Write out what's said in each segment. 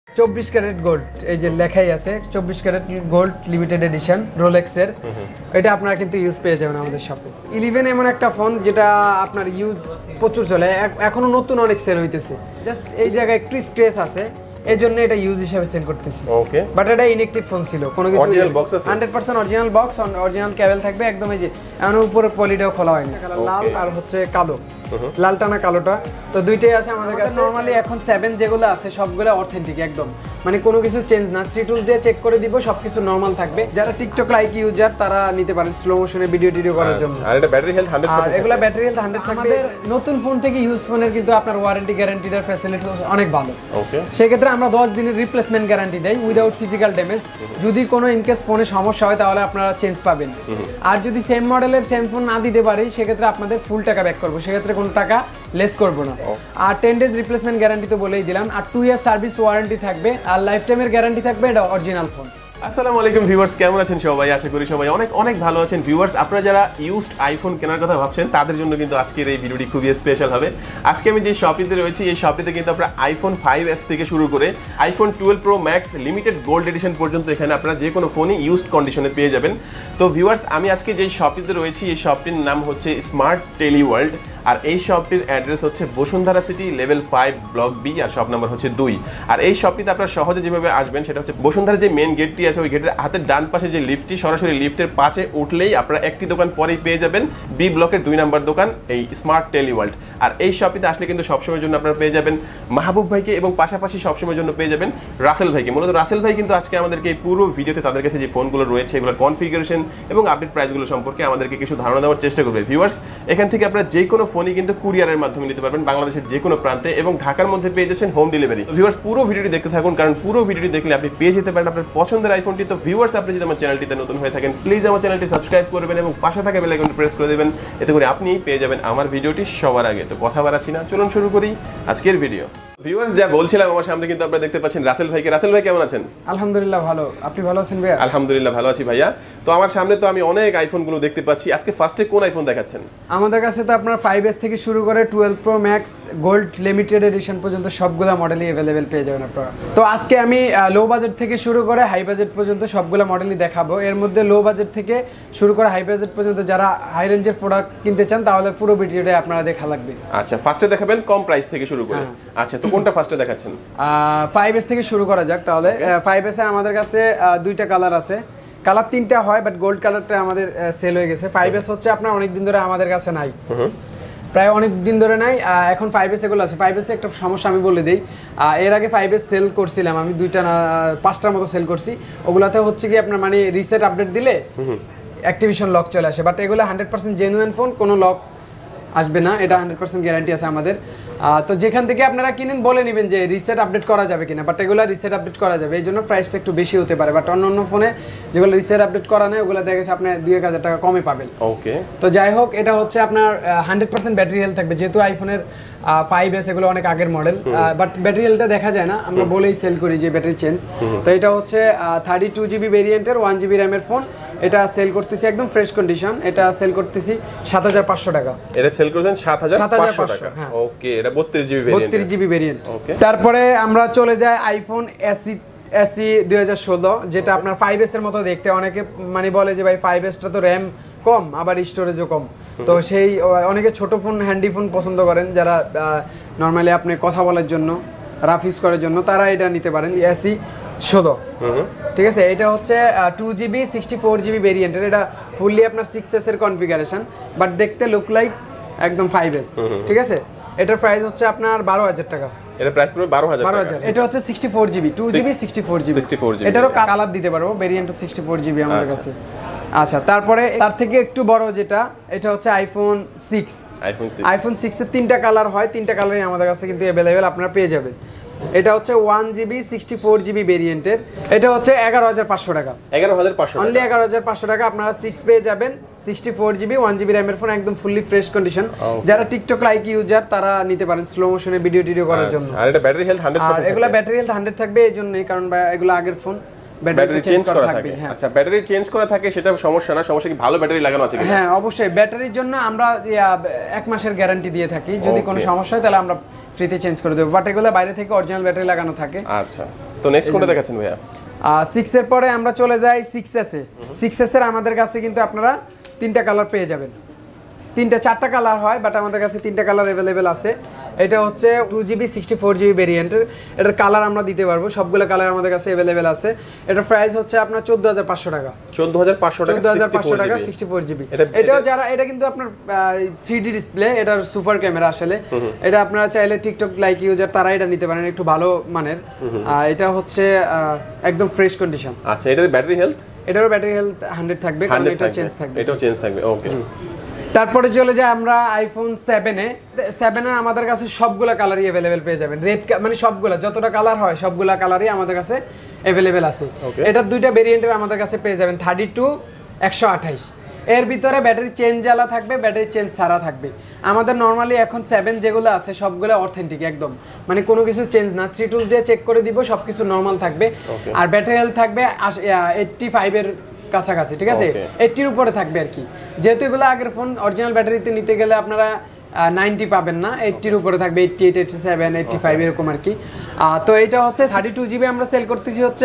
24 carat gold, এই যে লেখাই আছে 24 ক্যারেট গোল্ড লিমিটেড এডিশন রোলেক্সের। এটা আপনারা কিন্তু ইউজ পেয়ে যাবেন আমাদের শপে। 11 এমন একটা ফোন যেটা আপনার ইউজ প্রচুর চলে, এখনো নতুন অনেক সেল হইতেছে। জাস্ট এই জায়গায় একটু স্ক্র্যাচ আছে, এই জন্য এটা ইউজ হিসেবে সেল করতেছি। ওকে, বাট এটা ইনঅ্যাকটিভ ফোন ছিল, কোনো কিছু অরিজিনাল বক্স আছে, 100% অরিজিনাল বক্স, অরিজিনাল কেবল থাকবে একদম। এই যে এর উপরে পলিটাও খোলা হয়নি, লাল আর হচ্ছে কালো, লালটা না কালোটা, তো দুইটাই আছে আমাদের কাছে। নরমালি এখন 7 যেগুলো আছে সবগুলো অথেন্টিক একদম, মানে কোনো কিছু চেঞ্জ না। 3 টুল দিয়ে চেক করে দিব, সবকিছু নরমাল থাকবে। যারা টিকটক লাইক ইউজার তারা নিতে পারেন স্লো মোশনে ভিডিও করার জন্য। আর এটা ব্যাটারি হেলথ 100%, আর এগুলা ব্যাটারি হেলথ 100 থাকবে। আমাদের নতুন ফোন থেকে ইউজ ফোনের কিন্তু আপনার ওয়ারেন্টি গ্যারান্টিটার ফ্যাসিলিটি অনেক ভালো। ওকে, সেক্ষেত্রে আমরা 10 দিনের রিপ্লেসমেন্ট গ্যারান্টি দেই উইদাউট ফিজিক্যাল ড্যামেজ। যদি কোনো ইনকেস ফোনে সমস্যা হয় তাহলে আপনারা চেঞ্জ পাবেন। আর যদি সেম মডেলের সেম ফোন না দিতে পারি সেক্ষেত্রে আপনাদের ফুল টাকা ব্যাক করবো, সেক্ষেত্রে কোনো টাকা লেস করবো না। আর 10 ডেজ রিপ্লেসমেন্ট গ্যারান্টি তো বলেই দিলাম, আর 2 ইয়ার সার্ভিস ওয়ারেন্টি থাকবে, আর লাইফ টাইমের গ্যারান্টি থাকবে। এটা অরিজিনাল ফোন। আসসালামু আলাইকুম ভিউয়ার্স, কেমন আছেন সবাই? আশা করি সবাই অনেক অনেক ভালো আছেন। ভিউয়ার্স, আপনারা যারা ইউজড আইফোন কেনার কথা ভাবছেন তাদের জন্য কিন্তু আজকের এই ভিডিওটি খুবই স্পেশাল হবে। আজকে আমি যে শপটিতে রয়েছি এই শপটিতে কিন্তু আপনারা আইফোন 5s থেকে শুরু করে iPhone 12 pro max limited gold edition পর্যন্ত এখানে আপনারা যে কোনো ফোনই ইউজড কন্ডিশনে পেয়ে যাবেন। তো ভিউয়ার্স, আমি আজকে যে শপটিতে রয়েছি এই শপটির নাম হচ্ছে স্মার্ট টেলি ওয়ার্ল্ড, আর এই শপটির অ্যাড্রেস হচ্ছে Bashundhara city level 5 block B, আর শপ নাম্বার হচ্ছে 2। আর এই শপটিতে আপনারা সহজে যেভাবে আসবেন সেটা হচ্ছে বসুন্ধরা যে মেন গেটটি আছে ওই গেটের হাতের ডান পাশে যে লিফটটি, সরাসরি লিফটের পাশে উঠলেই আপনারা একটি দোকান পরেই পেয়ে যাবেন বি ব্লকের 2 নম্বর দোকান এই স্মার্ট টেলি ওয়ার্ল্ড। আর এই শপটিতে আসলে কিন্তু সবসময়ের জন্য আপনারা পেয়ে যাবেন মাহবুব ভাইকে, এবং পাশাপাশি সবসময়ের জন্য পেয়ে যাবেন রাসেল ভাইকে। মূলত রাসেল ভাই কিন্তু আজকে আমাদেরকে এই পুরো ভিডিওতে তাদের কাছে যে ফোনগুলো রয়েছে এগুলোর কনফিগারেশন এবং আপডেট প্রাইসগুলো সম্পর্কে আমাদেরকে কিছু ধারণা দেওয়ার চেষ্টা করবে। ভিউয়ার্স, এখান থেকে আপনারা যে কোনো ফোনই কিন্তু কুরিয়ারের মাধ্যমে নিতে পারবেন বাংলাদেশের যে কোনো প্রান্তে, এবং ঢাকার মধ্যে পেয়ে যাচ্ছেন হোম ডেলিভারি। ভিউয়ার্স, পুরো ভিডিওটি দেখতে থাকুন, কারণ পুরো ভিডিওটি দেখলে আপনি পেয়ে যেতে পারেন আপনার পছন্দের আইফোনটি। তো ভিউয়ার্স, আপনি যদি আমার চ্যানেলটিতে নতুন হয়ে থাকেন প্লিজ আমার চ্যানেলটি সাবস্ক্রাইব করবেন এবং পাশে থাকা বেল আইকনটি প্রেস করে দেবেন, এতে করে আপনি পেয়ে যাবেন আমার ভিডিওটি সবার আগে। তো কথা বাড়াচ্ছি না, চলুন শুরু করি আজকের ভিডিও। ভিউয়ার্স, যা বলছিলাম, আমার সামনে কিন্তু আপনারা দেখতে পাচ্ছেন রাসেল ভাইকে। রাসেল ভাই কেমন আছেন? আলহামদুলিল্লাহ ভালো, আপনি ভালো আছেন ভাইয়া? আলহামদুলিল্লাহ ভালো আছি ভাইয়া। তো আমার সামনে তো আমি অনেক আইফোনগুলো দেখতে পাচ্ছি, আজকে ফার্স্টে কোন আইফোন দেখাচ্ছেন? আমাদের কাছে তো আপনার 5s থেকে শুরু করে 12 pro max gold limited edition পর্যন্ত সবগুলা মডেলই অ্যাভেলেবেল পেয়ে যাবেন আপনারা। তো আজকে আমি লো বাজেট থেকে শুরু করে হাই বাজেট পর্যন্ত সবগুলা মডেলই দেখাবো। এর মধ্যে লো বাজেট থেকে শুরু করে হাই বাজেট পর্যন্ত যারা হাই রেঞ্জের প্রোডাক্ট কিনতে চান তাহলে পুরো ভিডিওটা আপনারা দেখা লাগবে। আচ্ছা, ফার্স্টে দেখাবেন কম প্রাইস থেকে শুরু করে। আচ্ছা, তো কোনটা ফার্স্টে দেখাচ্ছেন? 5s থেকে শুরু করা যাক তাহলে। 5s এর আমাদের কাছে দুইটা কালার আছে, কালার 3টা হয়, বাট গোল্ড কালারটা আমাদের সেল হয়ে গেছে। 5s হচ্ছে আপনার অনেক দিন ধরে আমাদের কাছে নাই, প্রায় অনেক দিন ধরে নাই। এখন 5s এগুলো আছে। 5s একটা সমস্যা আমি বলে দিই, এর আগে 5s সেল করছিলাম আমি 2টা না 5টার মতো সেল করছি। ওগুলাতে হচ্ছে কি আপনার মানে রিসেট আপডেট দিলে অ্যাক্টিভেশন লক চলে আসে, বাট এগুলো 100% জেনুইন ফোন, কোনো লক আসবে না, এটা 100% গ্যারান্টি আছে আমাদের। তো যেখান থেকে আপনারা কিনেন বলে নেবেন যে রিসেট আপডেট করা যাবে কিনা, বাট এগুলো রিসেট আপডেট করা যাবে, এই জন্য প্রাইসটা একটু বেশি হতে পারে। বাট অন্য অন্য ফোনে যেগুলো রিসেট আপডেট করা নেই ওগুলো দেখা গেছে আপনি 2-1000 টাকা কমে পাবেন। ওকে, তো যাই হোক, এটা হচ্ছে আপনার 100% ব্যাটারি হেলথ থাকবে, যেহেতু আইফোনের 5s এগুলো অনেক আগের মডেল, বাট ব্যাটারি হেলথটা দেখা যায় না, আমরা বলেই সেল করি যে ব্যাটারি চেঞ্জ। তো এটা হচ্ছে 32GB ভেরিয়েন্টের 1GB র্যামের ফোন, এটা সেল করতেছি একদম ফ্রেশ কন্ডিশন, এটা সেল করতেছি 7500 টাকা। এটা সেল করছেন 7500 টাকা। হ্যাঁ, ওকে, এটা 32GB ভেরিয়েন্ট। 32GB variant. ওকে, তারপরে আমরা চলে যাই আইফোন SE 2016, যেটা আপনার 5s এর মতো দেখতে। অনেকে মানে বলে যে ভাই 5sটা তো র্যাম কম আবার স্টোরেজও কম, তো সেই অনেকে ছোট ফোন হ্যান্ডি ফোন পছন্দ করেন, যারা নর্মালি আপনি কথা বলার জন্য রাফ ইউজ করার জন্য তারা এটা নিতে পারেন। SE 16, ঠিক আছে। এটা হচ্ছে 2GB 64GB ভেরিয়েন্টের, এটা ফুললি আপনার 6s এর কনফিগারেশন, বাট দেখতে লুক লাইক একদম 5s, ঠিক আছে। এটার প্রাইস হচ্ছে আপনার 12000 টাকা। এটা প্রাইস পড়বে 12000 টাকা। এটা হচ্ছে 64GB 2GB 64GB। এটারও কালার দিতে পারবো, ভেরিয়েন্ট 64GB আমাদের কাছে। আচ্ছা, তারপরে তার থেকে একটু বড় যেটা, এটা হচ্ছে আইফোন 6। আইফোন 6 এর 3টা কালার হয়, 3টা কালারই আমাদের কাছে কিন্তু অ্যাভেলেবেল আপনারা পেয়ে যাবেন। এটা হচ্ছে 1GB 64GB ভেরিয়েন্টের, এটা হচ্ছে 11500 টাকা। 11500 অনলি 11500 টাকা আপনারা 6 পেয়ে যাবেন, 64GB 1GB র্যামের ফোন, একদম ফুললি ফ্রেশ কন্ডিশন। যারা টিকটক লাইক ইউজার তারা নিতে পারেন স্লো মোশনে ভিডিও করার জন্য। আর এটা ব্যাটারি হেলথ 100%। এগুলা ব্যাটারি হেলথ 100 থাকবে, এই জন্যই কারণ এগুলো আগের ফোন, ব্যাটারি চেঞ্জ করা থাকে। আচ্ছা, ব্যাটারি চেঞ্জ করা থাকে সেটা সমস্যা না, সমস্যা কি ভালো ব্যাটারি লাগানো আছে কিনা? হ্যাঁ, অবশ্যই ব্যাটারির জন্য আমরা 1 মাসের গ্যারান্টি দিয়ে থাকি, যদি কোনো সমস্যা হয় তাহলে আমরা ফ্রিতে চেঞ্জ করে দেব, বাট এগুলো বাইরে থেকে অরিজিনাল ব্যাটারি লাগানো থাকে। আচ্ছা, তো নেক্সট কোনটা দেখাচ্ছেন ভাইয়া? 6 এর পরে আমরা চলে যাই 6s এ। 6s এর আমাদের কাছে কিন্তু আপনারা তিনটা কালার পেয়ে যাবেন, চারটা কালার হয়, বাট আমাদের কাছে তিনটা কালার অ্যাভেলেবেল আছে। এটা হচ্ছে 2GB 64GB ভেরিয়েন্টের, এটার কালার আমরা দিতে পারবো, সবগুলো কালার আমাদের কাছে অ্যাভেলেবেল আছে। এটার প্রাইস হচ্ছে আপনার 14500 টাকা। 14500 টাকা 64GB। এটাও যারা, এটা কিন্তু আপনার 3D ডিসপ্লে, এটার সুপার ক্যামেরা আসলে। এটা আপনারা চাইলে টিকটক লাইক ইউজার তারা এটা নিতে পারেন, একটু ভালো মানের। এটা হচ্ছে একদম ফ্রেশ কন্ডিশন। আচ্ছা, এটার ব্যাটারি হেলথ? এটারও ব্যাটারি হেলথ 100 থাকবে, কারণ এটা চেঞ্জ থাকবে। এটাও চেঞ্জ থাকবে, ওকে। তারপরে চলে যাই আমরা আইফোন 7 এ। 7 এর আমাদের কাছে সবগুলা কালারই अवेलेबल পেয়ে যাবেন। রেড মানে সবগুলা যতটা কালার হয় সবগুলা কালারই আমাদের কাছে अवेलेबल আছে। এটার দুইটা ভেরিয়েন্টের আমাদের কাছে পেয়ে যাবেন, 32 128। এর ভিতরে ব্যাটারি চেঞ্জ আলা থাকবে, ব্যাটারি চেঞ্জ ছাড়া থাকবে। আমাদের নরমালি এখন 7 যেগুলো আছে সবগুলো অথেন্টিক একদম, মানে কোনো কিছু চেঞ্জ না, 3 টুল দিয়ে চেক করে দিব, সবকিছু নরমাল থাকবে। আর ব্যাটারি হেলথ থাকবে 85 এর কাছাকাছি, ঠিক আছে, 80 এর উপরে থাকবে আর কি। যেহেতু এগুলো আগের ফোন, অরিজিনাল ব্যাটারিতে নিতে গেলে আপনারা 90 পাবেন না, 80 এর উপরে থাকবে, 88 87 85 এরকম আর কি। তো এটা হচ্ছে 32GB আমরা সেল করতেছি হচ্ছে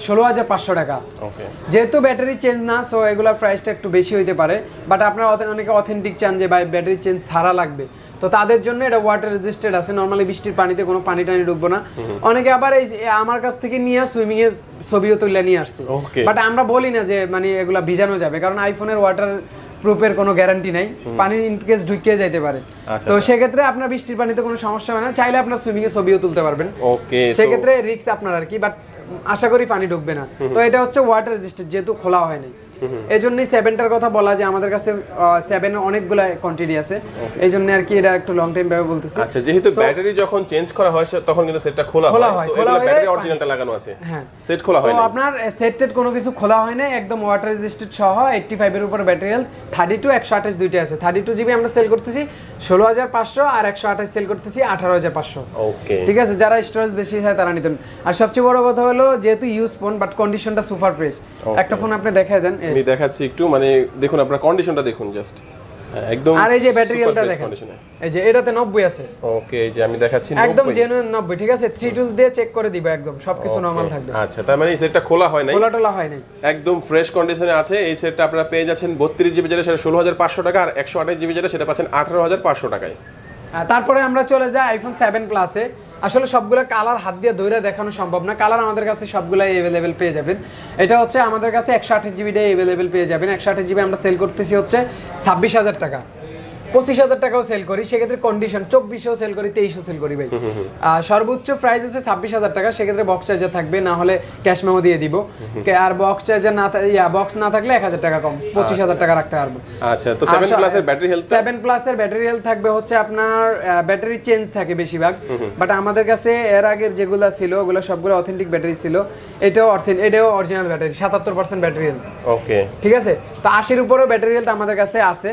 16500 টাকা। যেহেতু ব্যাটারি চেঞ্জ না, সো এগুলোর প্রাইসটা একটু বেশি হইতে পারে, বাট আপনারা অনেকে অথেন্টিক চান যে ভাই ব্যাটারি চেঞ্জ ছাড়া লাগবে, তো তাদের জন্য এটা ওয়াটার রেজিস্টেড আছে। নরমালি বৃষ্টির পানিতে কোনো পানি টানি ডুববো না। অনেকে আবার এই আমার কাছ থেকে নিয়ে সুইমিং এর ছবিও তুলে নিয়ে আসছে, বাট আমরা বলি না যে মানে এগুলা ভিজানো যাবে, কারণ আইফোনের ওয়াটার প্রুফের কোনো গ্যারান্টি নাই, পানি ইন কেস ঢুকিয়ে যাইতে পারে। তো সেক্ষেত্রে আপনার বৃষ্টির পানিতে কোনো সমস্যা হয় না, চাইলে আপনার সুইমিং এর ছবিও তুলতে পারবেন। সেক্ষেত্রে রিস্ক আপনার আর কি, বাট আশা করি পানি ঢুকবে না। তো এটা হচ্ছে ওয়াটার রেজিস্টেড, যেহেতু খোলা হয়নি, এই জন্যই 7টার কথা বলা, যে আমাদের কাছে 7 এর অনেকগুলো কোয়ান্টিটি আছে, এই জন্য আর কি এটা একটু লং টাইম ভাবে বলতেছি। আচ্ছা, যেহেতু ব্যাটারি যখন চেঞ্জ করা হয় তখন কিন্তু সেটটা খোলা হয়, তো এগুলো ব্যাটারি অরিজিনালটা লাগানো আছে, হ্যাঁ, সেট খোলা হয় না। তো আপনার সেটেড কোনো কিছু খোলা হয় না, একদম ওয়াটার রেজিস্টেড সহ 85 এর উপর ব্যাটারি হেলথ। 32 128 দুইটা আছে। 32GB আমরা সেল করতেছি 16500, আর 128 সেল করতেছি 18500। ওকে, ঠিক আছে, যারা স্টোরেজ বেশি চায় তারা নিতেন। আর সবচেয়ে বড় কথা হলো, যেহেতু ইউজ ফোন, বাট কন্ডিশনটা সুপার ফ্রেশ। একটা ফোন আপনি দেখায় দেন, আমি দেখাচ্ছি একটু, মানে দেখুন আপনার কন্ডিশনটা দেখুন জাস্ট একদম। আর এই যে ব্যাটারি হেলথটা দেখেন, এই যে এটাতে 90 আছে। ওকে, এই যে আমি দেখাচ্ছি 90, একদম জেনুইন 90, ঠিক আছে। 3 টুলস দিয়ে চেক করে দিবা, একদম সবকিছু নরমাল থাকবে। আচ্ছা, তার মানে এই সেটটা খোলা হয় নাই, খোলা হয় নাই, একদম ফ্রেশ কন্ডিশনে আছে। এই সেটটা আপনারা পেয়ে যাচ্ছেন 32GB যেটা সেটা 16500 টাকা, আর 128GB যেটা সেটা পাচ্ছেন 18500 টাকায়। তারপরে আমরা চলে যাই আইফোন 7 প্লাসে। আসলে সবগুলো কালার হাত দিয়ে ধরে দেখানো সম্ভব না, কালার আমাদের কাছে সবগুলাই অ্যাভেলেবেল পেয়ে যাবেন। এটা হচ্ছে আমাদের কাছে 128GB অ্যাভেলেবেল পেয়ে যাবেন। 128GB আমরা সেল করতেছি হচ্ছে 26000 টাকা, 25000 টাকাও সেল করি, সেক্ষেত্রে কন্ডিশন 2400 সেল করি, 2300 সেল করি ভাই। সর্বোচ্চ প্রাইস হচ্ছে 26000 টাকা, সেক্ষেত্রে বক্স চার্জার থাকবে, না হলে ক্যাশ মেমো দিয়ে দিব। আর বক্স চার্জার না বক্স না থাকলে 1000 টাকা কম, 25000 টাকা রাখতে পারবো। আচ্ছা, তো 7 প্লাসের ব্যাটারি হেলথ, 7 প্লাসের ব্যাটারি হেলথ থাকবে হচ্ছে আপনার, ব্যাটারি চেঞ্জ থাকে বেশিরভাগ, বাট আমাদের কাছে এর আগের যেগুলো ছিল ওগুলো সবগুলো অথেন্টিক ব্যাটারি ছিল। এটাও original battery, 77% battery health. Okay, ঠিক আছে। তো 80 এর উপরেও ব্যাটারি হেলথ আমাদের কাছে আছে।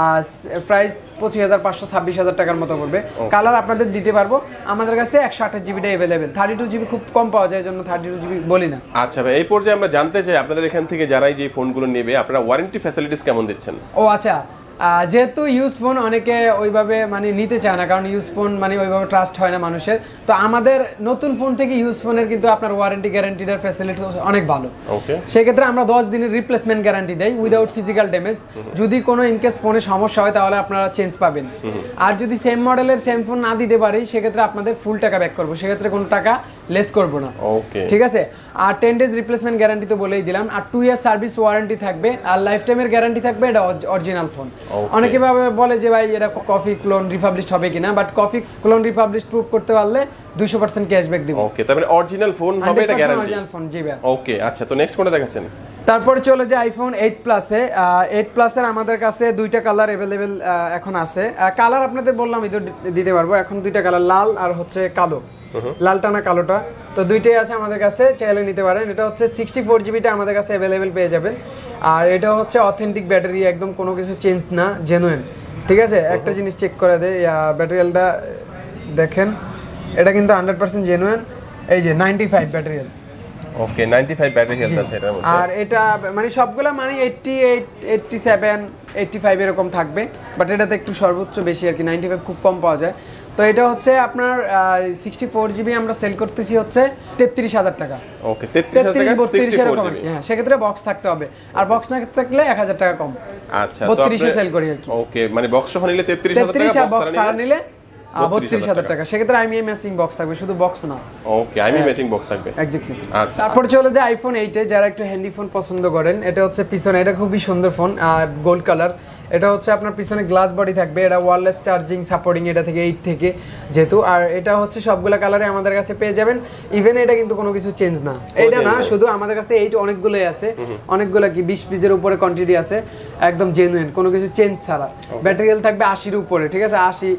প্রাইস 25500 26000 টাকার মতো পড়বে। কালার আপনাদের দিতে পারবো, আমাদের কাছে 128GB অ্যাভেলেবেল। 32GB খুব কম পাওয়া যায়, জন্য 32GB বলি না। আচ্ছা ভাই, এই পর্যায়ে আমরা জানতে চাই আপনাদের এখান থেকে যারাই যে ফোনগুলো নেবে আপনারা ওয়ারেন্টি ফ্যাসিলিটিস কেমন দিচ্ছেন? ও আচ্ছা, যেহেতু ইউজ ফোন অনেকে ওইভাবে মানে নিতে চায় না, কারণ ইউজ ফোন মানে ওইভাবে ট্রাস্ট হয় না মানুষের, তো আমাদের নতুন ফোন থেকে ইউজ ফোনের কিন্তু আপনার ওয়ারেন্টি গ্যারান্টির ফ্যাসিলিটি অনেক ভালো। ওকে, সেক্ষেত্রে আমরা 10 দিনের রিপ্লেসমেন্ট গ্যারান্টি দেই উইদাউট ফিজিক্যাল ড্যামেজ। যদি কোনো ইনকেস ফোনে সমস্যা হয় তাহলে আপনারা চেঞ্জ পাবেন। আর যদি সেম মডেলের সেম ফোন না দিতে পারি, সেক্ষেত্রে আপনাদের ফুল টাকা ব্যাক করবো, সেক্ষেত্রে কোনো টাকা লেস করবো না। ওকে, ঠিক আছে। আর 10 ডেজ রিপ্লেসমেন্ট গ্যারান্টি তো বলেই দিলাম, আর 2 ইয়ার সার্ভিস ওয়ারেন্টি থাকবে, আর লাইফ টাইমের গ্যারান্টি থাকবে। এটা অরিজিনাল ফোন। অনেকে বলে যে ভাই এটা কপি ক্লোন রিপাবলিশড হবে কিনা, but copy clone republished proof করতে পারলে 200% ক্যাশব্যাক দিব। ওকে, তার মানে অরিজিনাল ফোন হবে, এটা গ্যারান্টি অরিজিনাল ফোন, জি ভাই। ওকে, আচ্ছা, তো নেক্সট কোনটা দেখাচ্ছেন? তারপর চলে যায় আইফোন 8 প্লাসে। 8 প্লাসের আমাদের কাছে দুইটা কালার অ্যাভেলেবেল এখন আছে। কালার আপনাদের বললাম এই দিতে পারবো। এখন দুইটা কালার, লাল আর হচ্ছে কালো, লালটা না কালোটা, তো দুইটাই আছে আমাদের কাছে, চাইলে নিতে পারেন। এটা হচ্ছে 64GBটা আমাদের কাছে অ্যাভেলেবেল পেয়ে যাবেন। আর এটা হচ্ছে অথেন্টিক ব্যাটারি, একদম কোনো কিছু চেঞ্জ না, জেনুইন। ঠিক আছে, একটা জিনিস চেক করে দেয়, ব্যাটারিটা দেখেন, এটা কিন্তু 100% জেনুইন। এই যে 95 battery health. Okay, 95 battery health আছে এটার মধ্যে। আর এটা মানে সবগুলা মানে 88 87 85 এরকম থাকবে, বাট এটাতে একটু সর্বোচ্চ বেশি আর কি, 95 খুব কম পাওয়া যায়। তো তো এটা হচ্ছে আপনার 64GB আমরা সেল করতেছি হচ্ছে 33,000 টাকা। ওকে 33,000 টাকা 64GB। হ্যাঁ, সেক্ষেত্রে বক্স থাকতে হবে, আর বক্স না থাকলে 1,000 টাকা কম। আচ্ছা, 32 এ সেল করি আর কি। ওকে, মানে বক্স সহ নিলে 33,000 টাকা, বক্স ছাড়া নিলে 32,000 টাকা। সেক্ষেত্রে আইএমআই ম্যাচিং বক্স থাকবে, শুধু বক্স না। ওকে, আইএমআই ম্যাচিং বক্স থাকবে। এক্স্যাক্টলি। আচ্ছা, তারপর চলে যায় আইফোন 8 এ, যারা একটু হ্যান্ডি ফোন পছন্দ করেন। এটা হচ্ছে পিছনে, এটা খুবই সুন্দর ফোন, গোল্ড কালার। এটা হচ্ছে আপনার পিছনে গ্লাস বডি থাকবে, এটা ওয়্যারলেস চার্জিং সাপোর্টিং এটা থেকে 8 থেকে যেহেতু, আর এটা হচ্ছে সবগুলা কালারে আমাদের কাছে পেয়ে যাবেন। ইভেন এটা কিন্তু কোনো কিছু চেঞ্জ না, এটা না শুধু আমাদের কাছে 8 অনেকগুলোই আছে, অনেকগুলো কি 20 পিসের উপরে কোয়ান্টিটি আছে, একদম জেনুইন কোনো কিছু চেঞ্জ ছাড়া। ব্যাটারি হেলথ থাকবে 80 এর উপরে, ঠিক আছে, 80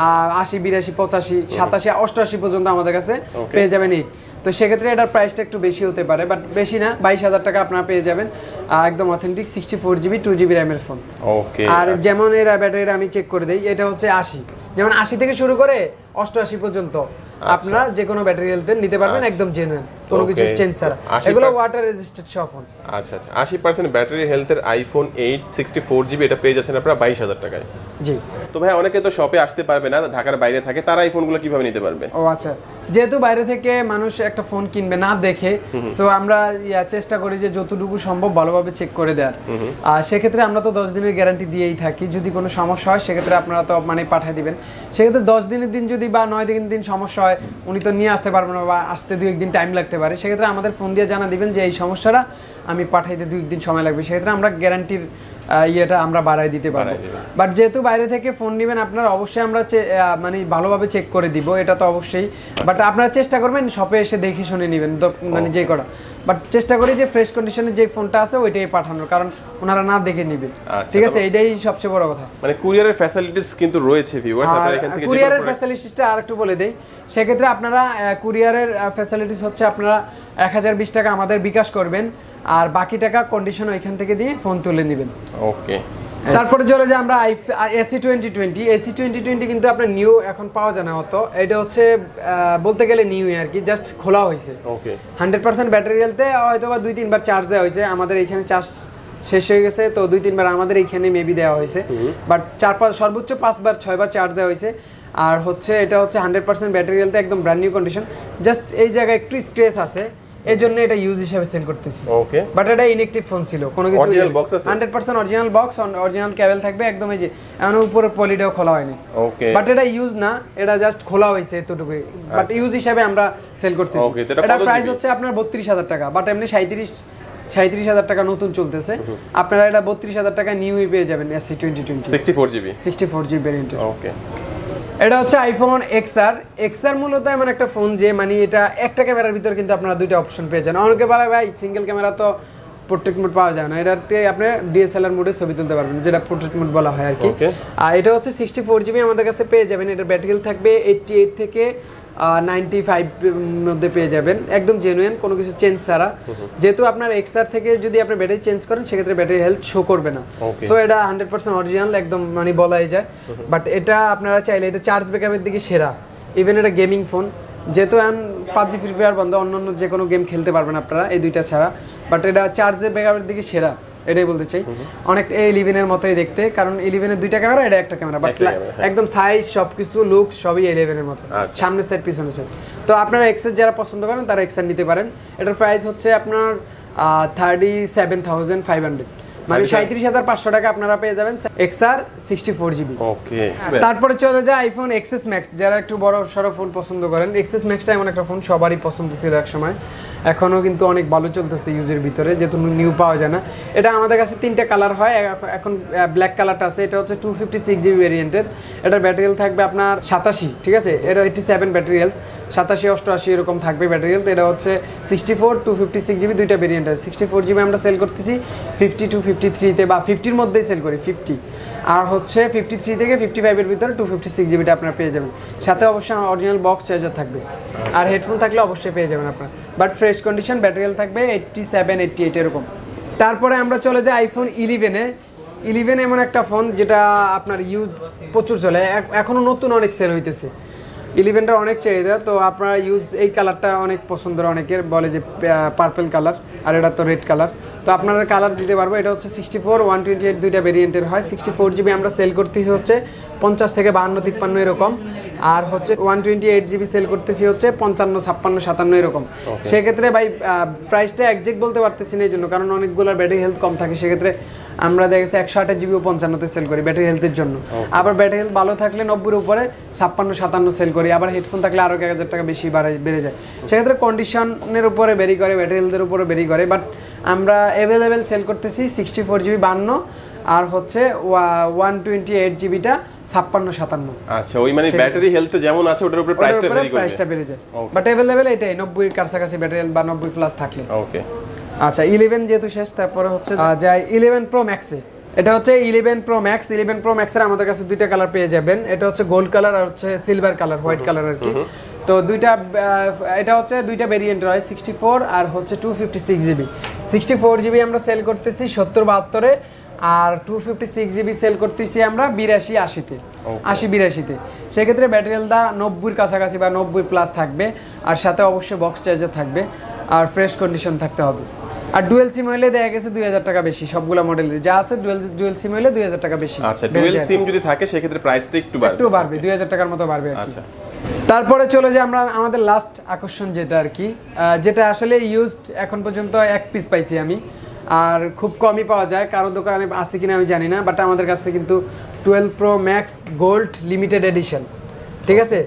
82 85 87 88 পর্যন্ত আমাদের কাছে পেয়ে যাবেন 8। তো সেক্ষেত্রে এটার প্রাইসটা একটু বেশি হতে পারে, বাট বেশি না, 22,000 টাকা আপনারা পেয়ে যাবেন একদম অথেন্টিক 64GB 2GB র্যামের ফোন। ওকে, আর যেমন এর ব্যাটারিটা আমি চেক করে দেই, এটা হচ্ছে 80, যেমন 80 থেকে শুরু করে 88 পর্যন্ত আপনারা যে কোনো ব্যাটারি হেলথে নিতে পারবেন, একদম জেনুইন কোনো কিছু চেঞ্জ ছাড়া। এগুলো ওয়াটার রেজিস্টেড সব ফোন। আচ্ছা আচ্ছা, 80% ব্যাটারি হেলথের আইফোন 8 64GB এটা পেয়ে যাচ্ছেন আপনারা 22,000 টাকায়। জি। তো ভাই অনেকে তো শপে আসতে পারবে না, ঢাকার বাইরে থাকে, তারা এই ফোনগুলো কিভাবে নিতে পারবে? ও আচ্ছা, যেহেতু বাইরে থেকে মানুষ একটা ফোন কিনবে না দেখে, সো আমরা চেষ্টা করি যে যতটুকু সম্ভব ভালোভাবে চেক করে দেওয়ার। আর সেক্ষেত্রে আমরা তো 10 দিনের গ্যারান্টি দিয়েই থাকি, যদি কোনো সমস্যা হয় সেক্ষেত্রে আপনারা তো মানে পাঠিয়ে দিবেন। সেক্ষেত্রে 10 দিনের দিন যদি বা 9 দিনের দিন সমস্যা হয়, উনি তো নিয়ে আসতে পারবেন না বা আসতে 2-1 দিন টাইম লাগতে পারে, সেক্ষেত্রে আমাদের ফোন দিয়ে জানা দিবেন যে এই সমস্যাটা আমি পাঠাইতে 2-1 দিন সময় লাগবে, সেক্ষেত্রে আমরা গ্যারান্টির ইয়েটা আমরা বাড়াই দিতে পারবো। বাট যেহেতু বাইরে থেকে ফোন নেবেন আপনারা, অবশ্যই আমরা মানে ভালোভাবে চেক করে দিব, এটা তো অবশ্যই। বাট আপনারা চেষ্টা করবেন শপে এসে দেখে শুনে নেবেন, মানে যে করা, বাট চেষ্টা করি যে ফ্রেশ কন্ডিশনে যে ফোনটা আছে ওইটাই পাঠানোর, কারণ ওনারা না দেখে নেবে, ঠিক আছে, এটাই সবচেয়ে বড় কথা। মানে কুরিয়ারের ফ্যাসিলিটিস কিন্তু রয়েছে ভিউয়ার্স, আপনারা এখান থেকে কুরিয়ারের ফ্যাসিলিটিসটা আরেকটু বলে দেই। সেক্ষেত্রে আপনারা কুরিয়ারের ফ্যাসিলিটিস হচ্ছে আপনারা 1020 টাকা আমাদের বিকাশ করবেন, আর বাকি টাকা কন্ডিশন ওইখান থেকে দিয়ে ফোন তুলে নেবেন। ওকে, তারপরে চলে যে আমরা AC2020 কিন্তু আপনার নিউ এখন পাওয়া যায় না অত, এটা হচ্ছে বলতে গেলে নিউ আর কি, জাস্ট খোলা হয়েছে। ওকে, 100% ব্যাটারি হেলথে হয়তো বা 2-3 বার চার্জ দেওয়া হয়েছে, আমাদের এখানে চার্জ শেষ হয়ে গেছে, তো 2-3 বার আমাদের এইখানে মেবি দেওয়া হয়েছে, বাট 4-5 সর্বোচ্চ 5 বার 6 বার চার্জ দেওয়া হয়েছে। আর হচ্ছে এটা হচ্ছে 100% ব্যাটারি হেলথে একদম ব্র্যান্ড নিউ কন্ডিশন, জাস্ট এই জায়গায় একটু স্ক্র্যাচ আছে, এই জন্য এটা ইউজ হিসেবে সেল করতেছি। ওকে, বাট এটা ইনঅ্যাকটিভ ফোন ছিল, কোনো কিছু অরিজিনাল বক্স আছে, 100% অরিজিনাল বক্স, অরিজিনাল কেবল থাকবে একদম, এই যে এমন উপরে পলিটাও খোলা হয়নি। ওকে, বাট এটা ইউজ না, এটা জাস্ট খোলা হয়েছে এতটুকুই, বাট ইউজ হিসেবে আমরা সেল করতেছি। এটা প্রাইস হচ্ছে আপনার 32,000 টাকা, বাট এমনি 37,000 টাকা নতুন চলতেছে, আপনারা এটা 32,000 টাকা নিউই পেয়ে যাবেন। AC2020 64GB variant. ওকে, এটা হচ্ছে আইফোন XR মূলত এমন একটা ফোন যে মানে এটা একটা ক্যামেরার ভিতরে কিন্তু আপনারা দুইটা অপশন পেয়ে যান। অনেকে বলে ভাই সিঙ্গেল ক্যামেরা তো পোর্ট্রেট মোড পাওয়া যায় না, এটাতে আপনি DSLR মোডে ছবি তুলতে পারবেন, যেটা পোর্ট্রেট মোড বলা হয় আর কি। আর এটা হচ্ছে 64GB আমাদের কাছে পেয়ে যাবেন, এটার ব্যাটারি হেলথ থাকবে 88 থেকে 95 মধ্যে পেয়ে যাবেন, একদম জেনুইন কোনো কিছু চেঞ্জ ছাড়া। যেহেতু আপনার XR থেকে যদি আপনি ব্যাটারি চেঞ্জ করেন সেক্ষেত্রে ব্যাটারি হেলথ শো করবে না, সো এটা 100% অরিজিনাল একদম মানে বলাই যায়। বাট এটা আপনারা চাইলে এটা চার্জ ব্যাকআপের দিকে সেরা, ইভেন এটা গেমিং ফোন, যেহেতু এখন PUBG ফ্রি ফায়ার বন্ধ, অন্য যে কোনো গেম খেলতে পারবেন আপনারা এই দুইটা ছাড়া, বাট এটা চার্জের ব্যাকআপের দিকে সেরা, এটাই বলতে চাই। অনেক A11 এর মতোই দেখতে, কারণ 11 এর দুইটা ক্যামেরা, এটা একটা ক্যামেরা, বাট একদম সাইজ সবকিছু লুক সবই A11 এর মতো, সামনের সাইড পিছনের সাইড। তো আপনারা XR যারা পছন্দ করেন তারা XR নিতে পারেন। এটার প্রাইস হচ্ছে আপনার 37,500, মানে 37,500 টাকা আপনারা পেয়ে যাবেন XR 64GB। ওকে, তারপরে চলে যায় আইফোন XS Max, যারা একটু বড় সড়ো ফোন পছন্দ করেন। XS Maxটা এমন একটা ফোন সবারই পছন্দ ছিল এক সময়, এখনও কিন্তু অনেক ভালো চলতেছে ইউজের ভিতরে, যেহেতু নিউ পাওয়া যায় না। এটা আমাদের কাছে 3টা কালার হয়, এখন ব্ল্যাক কালারটা আছে, এটা হচ্ছে 256GB ভেরিয়েন্টের। এটার ব্যাটারি হেলথ থাকবে আপনার 87, ঠিক আছে, এটা 87 ব্যাটারি হেলথ, 87 88 এরকম থাকবে ব্যাটারি হেলথ। এটা হচ্ছে 64 256GB দুইটা ভেরিয়েন্ট আছে। 64GB আমরা সেল করতেছি 50 to 53-তে বা 50-র মধ্যেই সেল করি 50, আর হচ্ছে 53 থেকে 55 এর ভিতরে 256GBটা আপনারা পেয়ে যাবেন। সাথে অবশ্যই অরিজিনাল বক্স চার্জার থাকবে, আর হেডফোন থাকলে অবশ্যই পেয়ে যাবেন আপনারা, but fresh condition, battery health থাকবে 87 88 এরকম। তারপরে আমরা চলে যাই আইফোন 11 এমন একটা ফোন যেটা আপনার ইউজ প্রচুর চলে, এখনও নতুন অনেক সেল হইতেছে। 11টা অনেক চাহিদা, তো আপনারা ইউজ এই কালারটা অনেক পছন্দের, অনেকের বলে যে পার্পল কালার, আর এটা তো রেড কালার। তো আপনারা কালার দিতে পারবো। এটা হচ্ছে 64 128 দুইটা ভেরিয়েন্টের হয়। 64GB আমরা সেল করতেছি হচ্ছে 50 থেকে 52 53 এরকম, আর হচ্ছে 128GB সেল করতেছি হচ্ছে 55 56 57 এরকম। সেক্ষেত্রে ভাই প্রাইসটা একজ্যাক্ট বলতে পারতেছি না এই জন্য, কারণ অনেকগুলোর ব্যাটারি হেলথ কম থাকে। সেক্ষেত্রে আমরা দেখেছি 128GB ও 55তে সেল করি ব্যাটারি হেলথের জন্য। আবার ব্যাটারি হেলথ ভালো থাকলে 90-এর উপরে 56 57 সেল করি। আবার হেডফোন থাকলে আরও 1000 টাকা বেশি বেড়ে যায়। সেক্ষেত্রে কন্ডিশনের উপরে ভেরি করে, ব্যাটারি হেলথের উপরে ভেরি করে। বাট আমরা অ্যাভেলেবেল সেল করতেছি 64GB 52 আর হচ্ছে 128GBটা 56 57। আচ্ছা, ওই মানে ব্যাটারি হেলথ যেমন আছে ওটার উপরে প্রাইসটা ভেরি করে, প্রাইসটা বেড়ে যায়। বাট অ্যাভেলেবেল এটাই 90 এর কাছাকাছি ব্যাটারি হেলথ বা 90 প্লাস থাকলে। ওকে আচ্ছা 11 যেহেতু শেষ, তারপরে হচ্ছে যায় 11 Pro Max এ। এটা হচ্ছে 11 Pro Max। 11 Pro Max এর আমাদের কাছে দুইটা কালার পেয়ে যাবেন। এটা হচ্ছে গোল্ড কালার আর হচ্ছে সিলভার কালার, হোয়াইট কালার আর কি। তো দুইটা এটা হচ্ছে দুইটা ভেরিয়েন্ট হয়, 64 আর হচ্ছে 256GB। 64GB আমরা সেল করতেছি 70-72-এ, আর 256GB সেল করতেছি আমরা 82-80-তে, 80-82-তে। সেক্ষেত্রে ব্যাটারি হেলথ 90-এর কাছাকাছি বা 90 প্লাস থাকবে, আর সাথে অবশ্যই বক্স চার্জার থাকবে, আর ফ্রেশ কন্ডিশন থাকতে হবে। আর ডুয়েল সিম হইলে দেখা গেছে 2000 টাকা বেশি, সবগুলো মডেলের যা আছে ডুয়েল সিম হইলে 2000 টাকা বেশি। আচ্ছা, ডুয়েল সিম যদি থাকে সেক্ষেত্রে প্রাইসটা একটু বাড়বে 2000 টাকার মতো বাড়বে আর কি। আচ্ছা, তারপরে চলে যে আমরা আমাদের লাস্ট আকর্ষণ যেটা আর কি, যেটা আসলে ইউজড এখন পর্যন্ত এক পিস পাইছি আমি, আর খুব কমই পাওয়া যায়, কারো দোকানে আছে কিনা আমি জানি না। বাট আমাদের কাছে কিন্তু 12 Pro Max gold limited edition, ঠিক আছে,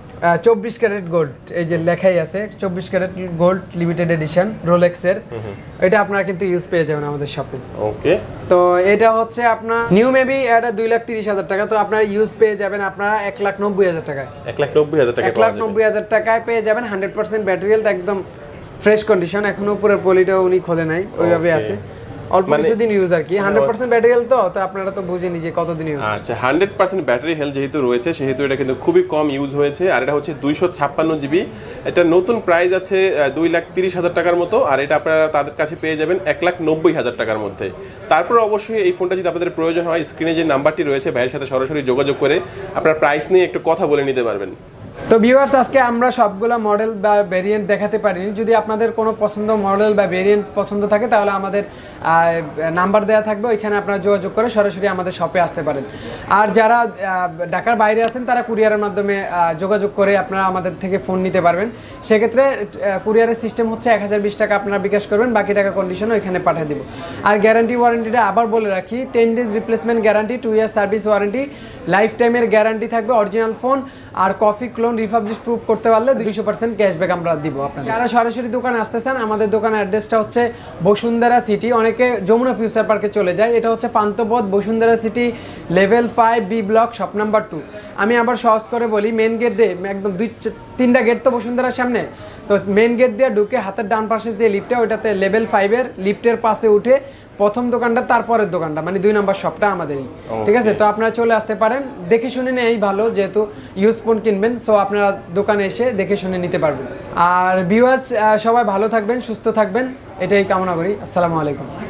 24 ক্যারেট গোল্ড, এই যে লেখাই আছে 24 ক্যারেট গোল্ড লিমিটেড এডিশন রোলেক্সের। এটা আপনারা কিন্তু ইউজ পেয়ে যাবেন আমাদের শপে। ওকে, তো এটা হচ্ছে আপনার নিউ মেবি এটা 2,30,000 টাকা, তো আপনারা ইউজ পেয়ে যাবেন আপনারা 1,90,000 টাকায়। 1,90,000 টাকা 1,90,000 টাকায় পেয়ে যাবেন 100% ব্যাটারি হেলথ, একদম ফ্রেশ কন্ডিশন। এখনো উপরের পলিটা উনি খোলে নাই, ওইভাবে আছে, অল্প কিছুদিন ইউজ আর কি। 100% ব্যাটারি হেলথ, তো আপনারা তো বুঝেন যে কতদিন ইউজ। আচ্ছা, 100% ব্যাটারি হেলথ যেহেতু রয়েছে সেহেতু এটা কিন্তু খুবই কম ইউজ হয়েছে। আর এটা হচ্ছে 256GB। এটা নতুন প্রাইস আছে 2,30,000 টাকার মতো, আর এটা আপনারা তাদের কাছে পেয়ে যাবেন 1,90,000 টাকার মধ্যে। তারপর অবশ্যই এই ফোনটা যদি আপনাদের প্রয়োজন হয়, স্ক্রিনে যে নাম্বারটি রয়েছে ভাইয়ের সাথে সরাসরি যোগাযোগ করে আপনার প্রাইস নিয়ে একটু কথা বলে নিতে পারবেন। তো ভিউয়ার্স, আজকে আমরা সবগুলা মডেল বা ভেরিয়েন্ট দেখাতে পারিনি। যদি আপনাদের কোনো পছন্দ মডেল বা ভেরিয়েন্ট পছন্দ থাকে তাহলে আমাদের নাম্বার দেওয়া থাকবে, ওইখানে আপনারা যোগাযোগ করে সরাসরি আমাদের শপে আসতে পারেন। আর যারা ঢাকার বাইরে আছেন তারা কুরিয়ারের মাধ্যমে যোগাযোগ করে আপনারা আমাদের থেকে ফোন নিতে পারবেন। সেক্ষেত্রে কুরিয়ারের সিস্টেম হচ্ছে 1020 টাকা আপনারা বিকাশ করবেন, বাকি টাকা কন্ডিশনে ওইখানে পাঠিয়ে দেবো। আর গ্যারান্টি ওয়ারেন্টিটা আবার বলে রাখি, 10 days replacement guarantee, 2 year service warranty, life টাইমের গ্যারান্টি থাকবে। অরিজিনাল ফোন আর কপি ক্লোন রিফাবলিশ প্রুফ করতে পারলে 200% ক্যাশব্যাক আমরা দিব আপনাদের। যারা সরাসরি দোকানে আসতে চান, আমাদের দোকানের অ্যাড্রেসটা হচ্ছে বসুন্ধরা সিটি। অনেকে যমুনা ফিউচার পার্কে চলে যায়, এটা হচ্ছে Panthapath Bashundhara city, level 5 B block, shop number 2। আমি আবার সহজ করে বলি, মেন গেট দিয়ে একদম 2-3টা গেট তো বসুন্ধরার সামনে, তো মেন গেট দিয়ে ঢুকে হাতের ডান পাশে যে লিফটটা, ওইটাতে লেভেল 5-এর লিফটের পাশে উঠে প্রথম দোকানটা, তারপরের দোকানটা, মানে 2 নম্বর শপটা আমাদেরই, ঠিক আছে। তো আপনারা চলে আসতে পারেন, দেখে শুনে নেই ভালো, যেহেতু ইউজ ফোন কিনবেন, সো আপনারা দোকানে এসে দেখে শুনে নিতে পারবেন। আর ভিউয়ার্স সবাই ভালো থাকবেন, সুস্থ থাকবেন, এটাই কামনা করি। আসসালামু আলাইকুম।